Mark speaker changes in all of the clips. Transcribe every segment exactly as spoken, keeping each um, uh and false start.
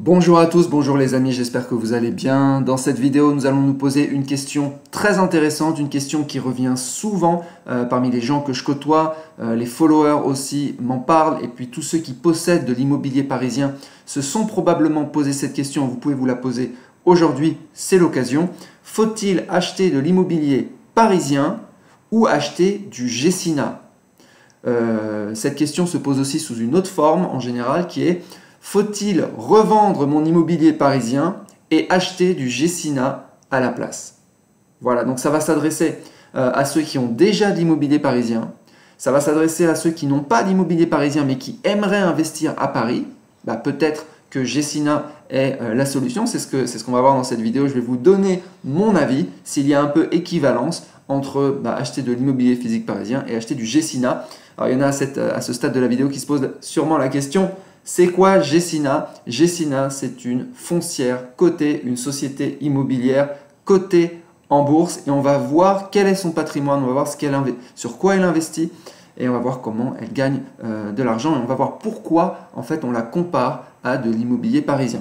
Speaker 1: Bonjour à tous, bonjour les amis, j'espère que vous allez bien. Dans cette vidéo, nous allons nous poser une question très intéressante, une question qui revient souvent euh, parmi les gens que je côtoie, euh, les followers aussi m'en parlent, et puis tous ceux qui possèdent de l'immobilier parisien se sont probablement posé cette question, vous pouvez vous la poser aujourd'hui, c'est l'occasion. Faut-il acheter de l'immobilier parisien ou acheter du Gecina? euh, Cette question se pose aussi sous une autre forme en général qui est: faut-il revendre mon immobilier parisien et acheter du Gecina à la place? Voilà, donc ça va s'adresser euh, à ceux qui ont déjà de l'immobilier parisien. Ça va s'adresser à ceux qui n'ont pas d'immobilier parisien mais qui aimeraient investir à Paris. Bah, peut-être que Gecina est euh, la solution. C'est ce que, c'est ce qu'on va voir dans cette vidéo. Je vais vous donner mon avis s'il y a un peu équivalence entre bah, acheter de l'immobilier physique parisien et acheter du Gecina. Alors, il y en a à, cette, à ce stade de la vidéo qui se posent sûrement la question: c'est quoi Gecina? Gecina, c'est une foncière cotée, une société immobilière cotée en bourse, et on va voir quel est son patrimoine, on va voir ce qu'elle sur quoi elle investit, et on va voir comment elle gagne euh, de l'argent, et on va voir pourquoi en fait on la compare à de l'immobilier parisien.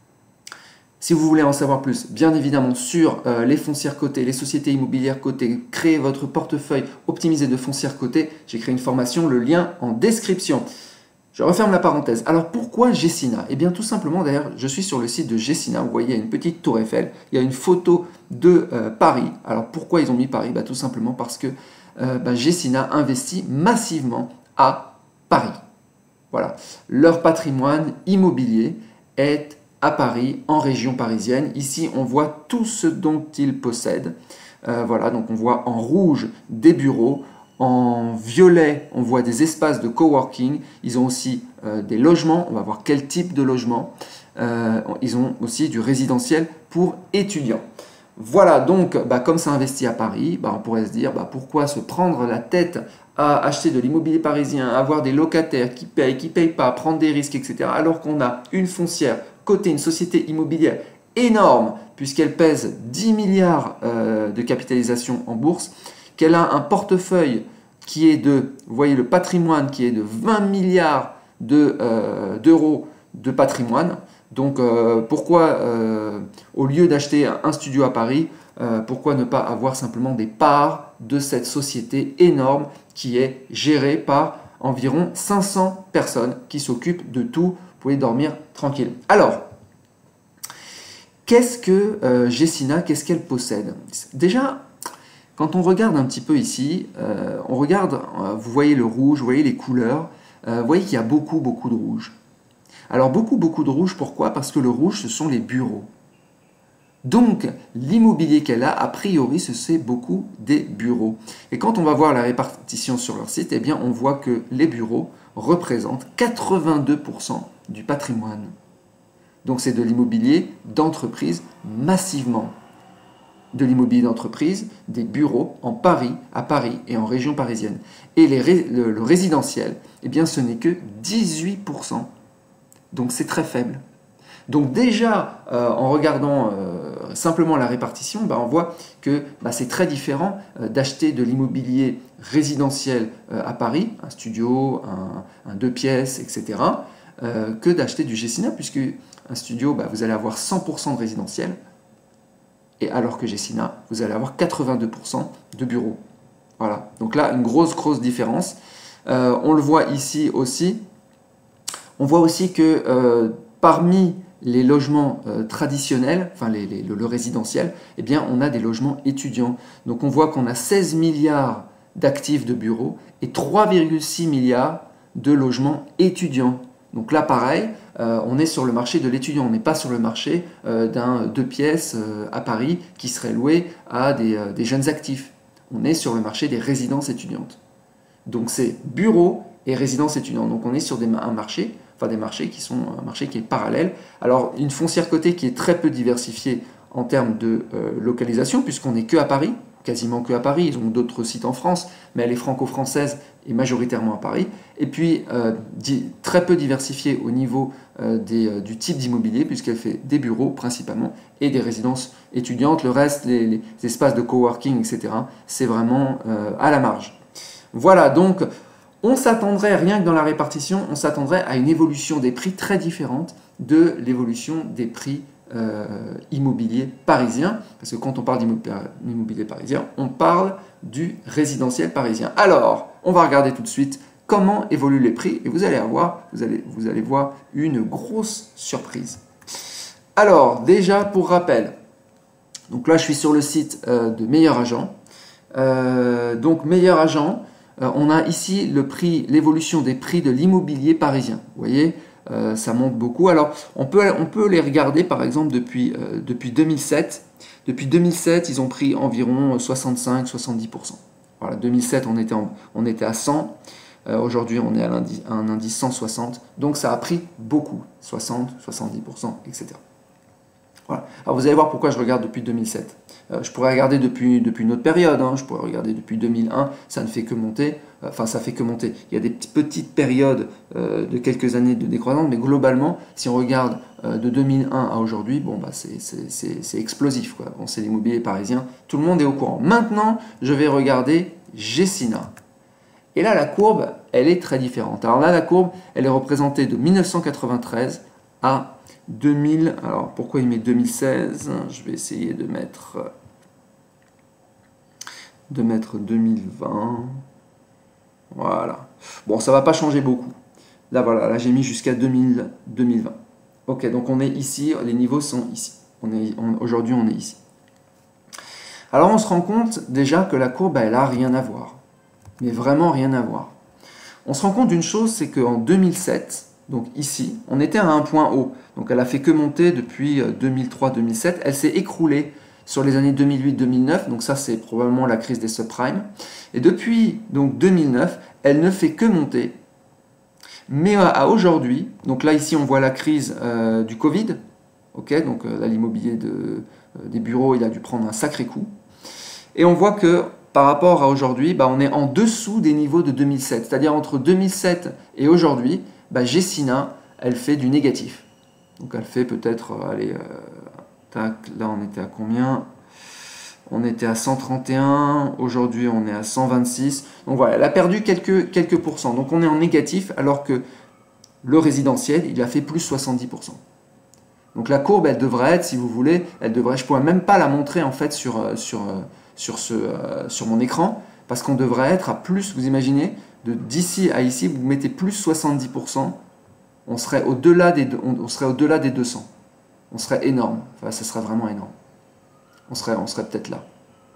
Speaker 1: Si vous voulez en savoir plus, bien évidemment, sur euh, les foncières cotées, les sociétés immobilières cotées, créer votre portefeuille optimisé de foncières cotées, j'ai créé une formation, le lien en description. Je referme la parenthèse. Alors pourquoi Gecina? Eh bien tout simplement, d'ailleurs, je suis sur le site de Gecina. Vous voyez, il y a une petite tour Eiffel, il y a une photo de euh, Paris. Alors pourquoi ils ont mis Paris? Bah, tout simplement parce que euh, bah, Gecina investit massivement à Paris. Voilà, leur patrimoine immobilier est à Paris, en région parisienne. Ici, on voit tout ce dont ils possèdent. Euh, voilà, donc on voit en rouge des bureaux. En violet, on voit des espaces de coworking. Ils ont aussi euh, des logements. On va voir quel type de logement. Euh, ils ont aussi du résidentiel pour étudiants. Voilà, donc bah, comme ça investit à Paris, bah, on pourrait se dire bah, pourquoi se prendre la tête à acheter de l'immobilier parisien, avoir des locataires qui payent, qui ne payent pas, prendre des risques, et cetera. Alors qu'on a une foncière cotée, une société immobilière énorme, puisqu'elle pèse dix milliards euh, de capitalisation en bourse, qu'elle a un portefeuille qui est de, vous voyez le patrimoine qui est de vingt milliards de, euh, d'euros de patrimoine. Donc euh, pourquoi, euh, au lieu d'acheter un studio à Paris, euh, pourquoi ne pas avoir simplement des parts de cette société énorme qui est gérée par environ cinq cents personnes qui s'occupent de tout? Vous pouvez dormir tranquille. Alors, qu'est-ce que euh, Gecina, qu'est-ce qu'elle possède? Déjà, quand on regarde un petit peu ici, euh, on regarde, euh, vous voyez le rouge, vous voyez les couleurs, euh, vous voyez qu'il y a beaucoup, beaucoup de rouge. Alors beaucoup, beaucoup de rouge, pourquoi? Parce que le rouge, ce sont les bureaux. Donc, l'immobilier qu'elle a, a priori, c'est beaucoup des bureaux. Et quand on va voir la répartition sur leur site, eh bien, on voit que les bureaux représentent quatre-vingt-deux pour cent du patrimoine. Donc, c'est de l'immobilier d'entreprise massivement. De l'immobilier d'entreprise, des bureaux en Paris, à Paris et en région parisienne. Et les, le, le résidentiel, eh bien, ce n'est que dix-huit pour cent. Donc c'est très faible. Donc déjà, euh, en regardant euh, simplement la répartition, bah, on voit que bah, c'est très différent euh, d'acheter de l'immobilier résidentiel euh, à Paris, un studio, un, un deux pièces, et cetera, euh, que d'acheter du Gecina, puisque un studio, bah, vous allez avoir cent pour cent de résidentiel, et alors que Gecina, vous allez avoir quatre-vingt-deux pour cent de bureaux. Voilà, donc là, une grosse, grosse différence. Euh, on le voit ici aussi. On voit aussi que euh, parmi les logements euh, traditionnels, enfin les, les, le, le résidentiel, eh bien, on a des logements étudiants. Donc on voit qu'on a seize milliards d'actifs de bureaux et trois virgule six milliards de logements étudiants. Donc là, pareil, euh, on est sur le marché de l'étudiant, on n'est pas sur le marché euh, d'un deux pièces euh, à Paris qui serait loué à des, euh, des jeunes actifs. On est sur le marché des résidences étudiantes. Donc c'est bureaux et résidences étudiantes. Donc on est sur des, un marché, enfin des marchés qui sont un marché qui est parallèle. Alors une foncière cotée qui est très peu diversifiée en termes de euh, localisation, puisqu'on n'est que à Paris, quasiment que à Paris. Ils ont d'autres sites en France, mais elle est franco-française et majoritairement à Paris. Et puis, euh, très peu diversifiée au niveau euh, des, euh, du type d'immobilier, puisqu'elle fait des bureaux principalement et des résidences étudiantes. Le reste, les, les espaces de coworking, et cetera, c'est vraiment euh, à la marge. Voilà, donc on s'attendrait, rien que dans la répartition, on s'attendrait à une évolution des prix très différente de l'évolution des prix euh, immobiliers parisiens. Parce que quand on parle d'immobilier parisien, on parle du résidentiel parisien. Alors, on va regarder tout de suite comment évoluent les prix et vous allez avoir, vous allez, vous allez voir une grosse surprise. Alors, déjà, pour rappel, donc là, je suis sur le site euh, de Meilleur Agent. Euh, donc, Meilleur Agent, euh, on a ici le prix, l'évolution des prix de l'immobilier parisien. Vous voyez, euh, ça monte beaucoup. Alors, on peut, on peut les regarder, par exemple, depuis, euh, depuis deux mille sept. Depuis deux mille sept, ils ont pris environ soixante-cinq à soixante-dix pour cent. Voilà, deux mille sept, on était, en, on était à cent. Euh, Aujourd'hui, on est à, à un indice cent soixante. Donc, ça a pris beaucoup, soixante, soixante-dix pour cent, et cetera. Voilà. Alors, vous allez voir pourquoi je regarde depuis deux mille sept. Euh, je pourrais regarder depuis, depuis une autre période, hein. Je pourrais regarder depuis deux mille un, ça ne fait que monter, enfin ça fait que monter. Il y a des petites périodes euh, de quelques années de décroissance, mais globalement, si on regarde euh, de deux mille un à aujourd'hui, bon, bah, c'est explosif, quoi. Bon, c'est l'immobilier parisien, tout le monde est au courant. Maintenant, je vais regarder Gecina. Et là, la courbe, elle est très différente. Alors là, la courbe, elle est représentée de mille neuf cent quatre-vingt-treize à deux mille, alors pourquoi il met deux mille seize? Je vais essayer de mettre de mettre deux mille vingt. Voilà. Bon, ça va pas changer beaucoup. Là, voilà, là j'ai mis jusqu'à deux mille, deux mille vingt. Ok, donc on est ici, les niveaux sont ici. On est, on, aujourd'hui, on est ici. Alors, on se rend compte déjà que la courbe, elle a rien à voir. Mais vraiment rien à voir. On se rend compte d'une chose, c'est qu'en deux mille sept, donc ici, on était à un point haut. Donc elle a fait que monter depuis deux mille trois deux mille sept. Elle s'est écroulée sur les années deux mille huit deux mille neuf. Donc ça, c'est probablement la crise des subprimes. Et depuis donc deux mille neuf, elle ne fait que monter. Mais à aujourd'hui, donc là ici, on voit la crise euh, du Covid. Ok, donc euh, là, l'immobilier de, euh, des bureaux, il a dû prendre un sacré coup. Et on voit que par rapport à aujourd'hui, bah, on est en dessous des niveaux de deux mille sept. C'est-à-dire entre deux mille sept et aujourd'hui, bah, Gecina, elle fait du négatif. Donc elle fait peut-être, allez, euh, tac, là on était à combien? On était à cent trente et un, aujourd'hui on est à cent vingt-six. Donc voilà, elle a perdu quelques, quelques pourcents. Donc on est en négatif alors que le résidentiel, il a fait plus soixante-dix pour cent. Donc la courbe, elle devrait être, si vous voulez, elle devrait, je ne pourrais même pas la montrer en fait sur, sur, sur, ce, sur mon écran, parce qu'on devrait être à plus, vous imaginez, d'ici à ici, vous mettez plus soixante-dix pour cent, on serait au-delà des, on serait au-delà des deux cents. On serait énorme, enfin ça serait vraiment énorme. On serait, on serait peut-être là.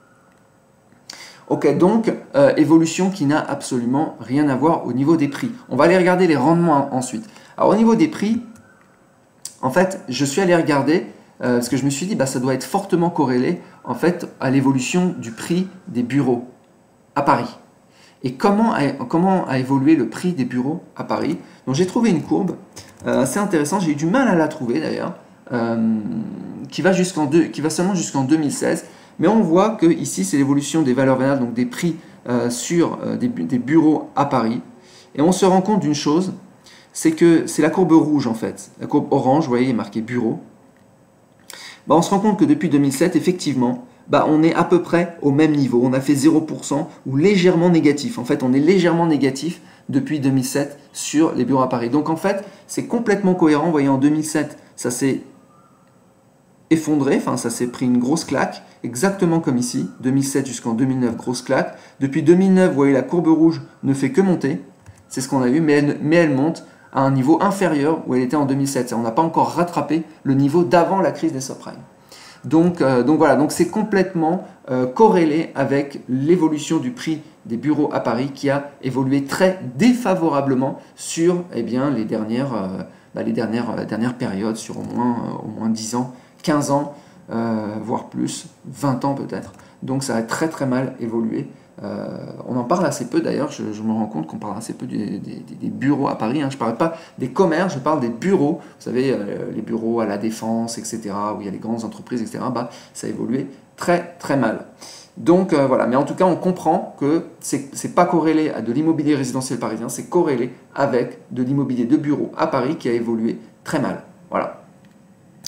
Speaker 1: Ok, donc euh, évolution qui n'a absolument rien à voir au niveau des prix. On va aller regarder les rendements ensuite. Alors au niveau des prix, en fait, je suis allé regarder, euh, parce que je me suis dit, bah, ça doit être fortement corrélé en fait, à l'évolution du prix des bureaux à Paris. Et comment a, comment a évolué le prix des bureaux à Paris? Donc j'ai trouvé une courbe euh, assez intéressante, j'ai eu du mal à la trouver d'ailleurs, euh, qui, va jusqu'en deux, qui va seulement jusqu'en deux mille seize. Mais on voit que ici c'est l'évolution des valeurs vénales, donc des prix euh, sur euh, des, des bureaux à Paris. Et on se rend compte d'une chose, c'est que c'est la courbe rouge en fait. La courbe orange, vous voyez, il est marqué bureau. Bah, on se rend compte que depuis deux mille sept, effectivement, bah, on est à peu près au même niveau. On a fait zéro pour cent ou légèrement négatif. En fait, on est légèrement négatif depuis deux mille sept sur les bureaux à Paris. Donc en fait, c'est complètement cohérent. Vous voyez, en deux mille sept, ça s'est effondré, enfin ça s'est pris une grosse claque, exactement comme ici, deux mille sept jusqu'en deux mille neuf, grosse claque. Depuis deux mille neuf, vous voyez, la courbe rouge ne fait que monter. C'est ce qu'on a vu, mais elle, mais elle monte à un niveau inférieur où elle était en deux mille sept. On n'a pas encore rattrapé le niveau d'avant la crise des subprimes. Donc, euh, donc voilà, donc c'est complètement euh, corrélé avec l'évolution du prix des bureaux à Paris qui a évolué très défavorablement sur eh bien, les dernières, euh, bah, les dernières, euh, dernières périodes, sur au moins, euh, au moins dix ans, quinze ans, euh, voire plus, vingt ans peut-être. Donc ça a très très mal évolué. Euh, on en parle assez peu d'ailleurs, je, je me rends compte qu'on parle assez peu des, des, des bureaux à Paris, hein. Je ne parle pas des commerces, je parle des bureaux, vous savez, euh, les bureaux à la Défense, et cetera, où il y a les grandes entreprises, et cetera, bah, ça a évolué très très mal. Donc euh, voilà, mais en tout cas on comprend que ce n'est pas corrélé à de l'immobilier résidentiel parisien, c'est corrélé avec de l'immobilier de bureaux à Paris qui a évolué très mal. Voilà.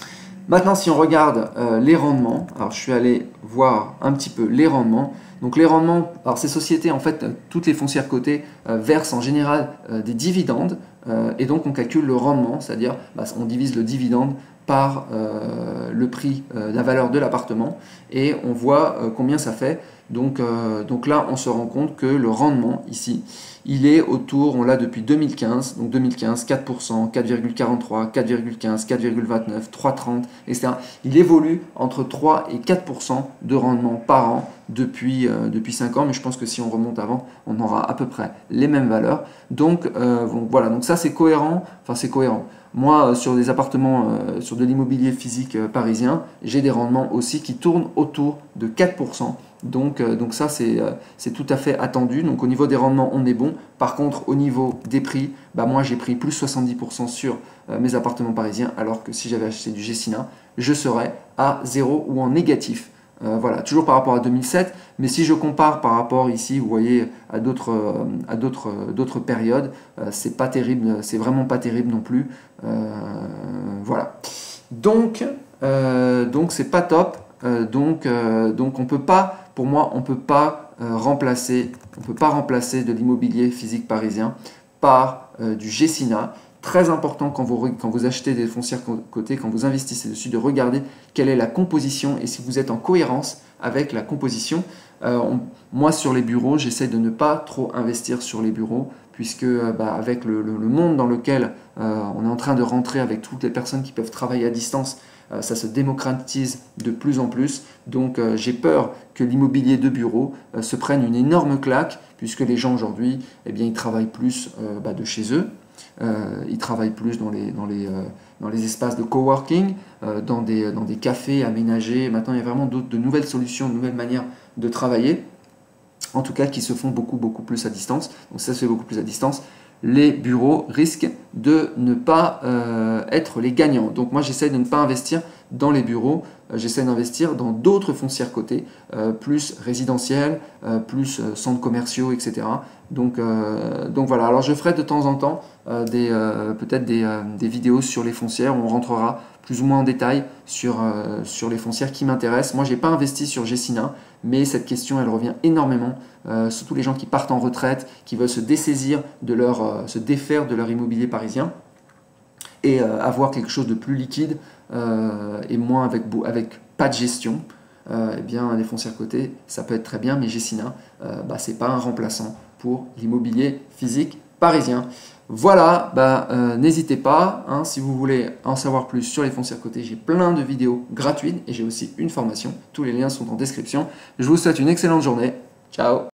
Speaker 1: Maintenant, si on regarde euh, les rendements, alors je suis allé voir un petit peu les rendements. Donc les rendements, alors ces sociétés, en fait, toutes les foncières cotées euh, versent en général euh, des dividendes euh, et donc on calcule le rendement, c'est-à-dire bah, on divise le dividende par euh, le prix, euh, la valeur de l'appartement et on voit euh, combien ça fait. Donc, euh, donc là, on se rend compte que le rendement ici, il est autour, on l'a depuis deux mille quinze, donc deux mille quinze, quatre pour cent, quatre virgule quarante-trois, quatre virgule quinze, quatre virgule vingt-neuf, trois virgule trente, et cetera. Il évolue entre trois et quatre pour cent de rendement par an depuis, euh, depuis cinq ans, mais je pense que si on remonte avant, on aura à peu près les mêmes valeurs. Donc, euh, donc voilà, donc ça c'est cohérent, enfin c'est cohérent. Moi, euh, sur des appartements, euh, sur de l'immobilier physique euh, parisien, j'ai des rendements aussi qui tournent autour de quatre pour cent. Donc, euh, donc ça, c'est euh, c'est tout à fait attendu. Donc au niveau des rendements, on est bon. Par contre, au niveau des prix, bah, moi j'ai pris plus soixante-dix pour cent sur euh, mes appartements parisiens, alors que si j'avais acheté du Gecina, je serais à zéro ou en négatif. Euh, voilà, toujours par rapport à deux mille sept, mais si je compare par rapport ici, vous voyez, à d'autres euh, à d'autres euh, d'autres périodes, euh, c'est pas terrible, c'est vraiment pas terrible non plus. Euh, voilà. Donc, euh, donc c'est pas top. Euh, donc, euh, donc on peut pas, pour moi, on peut pas euh, remplacer, on peut pas remplacer de l'immobilier physique parisien par euh, du Gecina. Très important quand vous, quand vous achetez des foncières cotées, quand vous investissez dessus, de regarder quelle est la composition et si vous êtes en cohérence avec la composition. Euh, on, moi, sur les bureaux, j'essaie de ne pas trop investir sur les bureaux, puisque euh, bah, avec le, le, le monde dans lequel euh, on est en train de rentrer, avec toutes les personnes qui peuvent travailler à distance, euh, ça se démocratise de plus en plus. Donc euh, j'ai peur que l'immobilier de bureau euh, se prenne une énorme claque, puisque les gens aujourd'hui, eh bien, ils travaillent plus euh, bah, de chez eux. Euh, ils travaillent plus dans les, dans les, euh, dans les espaces de coworking, euh, dans, des, dans des cafés aménagés. Maintenant, il y a vraiment de nouvelles solutions, de nouvelles manières de travailler, en tout cas qui se font beaucoup, beaucoup plus à distance. Donc ça se fait beaucoup plus à distance. Les bureaux risquent de ne pas euh, être les gagnants. Donc moi, j'essaie de ne pas investir dans les bureaux, euh, j'essaie d'investir dans d'autres foncières cotées, euh, plus résidentielles, euh, plus euh, centres commerciaux, et cetera. Donc, euh, donc voilà, alors je ferai de temps en temps euh, des, euh, peut-être des, euh, des vidéos sur les foncières où on rentrera plus ou moins en détail sur, euh, sur les foncières qui m'intéressent. Moi, je n'ai pas investi sur Gecina, mais cette question, elle revient énormément, euh, surtout les gens qui partent en retraite, qui veulent se dessaisir, de leur, euh, se défaire de leur immobilier parisien et euh, avoir quelque chose de plus liquide euh, et moins avec, avec pas de gestion. Euh, eh bien, les foncières cotées, ça peut être très bien, mais Gecina, euh, bah, ce n'est pas un remplaçant pour l'immobilier physique parisien. Voilà, bah, euh, n'hésitez pas, hein, si vous voulez en savoir plus sur les foncières cotées, j'ai plein de vidéos gratuites et j'ai aussi une formation. Tous les liens sont en description. Je vous souhaite une excellente journée. Ciao!